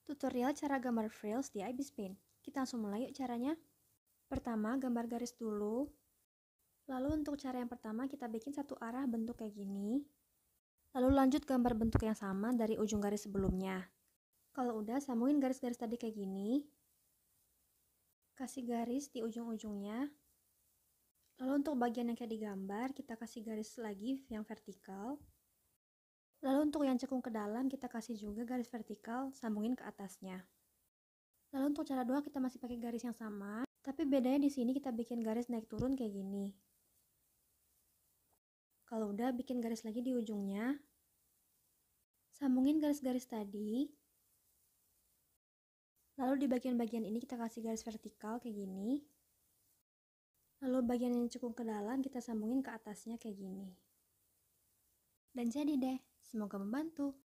Tutorial cara gambar frills di IBIS Paint. Kita langsung mulai yuk caranya. Pertama, gambar garis dulu. Lalu untuk cara yang pertama, kita bikin satu arah bentuk kayak gini. Lalu lanjut gambar bentuk yang sama dari ujung garis sebelumnya. Kalau udah, sambungin garis-garis tadi kayak gini. Kasih garis di ujung-ujungnya. Lalu untuk bagian yang kayak digambar, kita kasih garis lagi yang vertikal. Lalu untuk yang cekung ke dalam, kita kasih juga garis vertikal, sambungin ke atasnya. Lalu untuk cara dua, kita masih pakai garis yang sama, tapi bedanya di sini kita bikin garis naik turun kayak gini. Kalau udah, bikin garis lagi di ujungnya. Sambungin garis-garis tadi. Lalu di bagian-bagian ini kita kasih garis vertikal kayak gini. Lalu bagian yang cekung ke dalam kita sambungin ke atasnya kayak gini. Dan jadi deh, semoga membantu.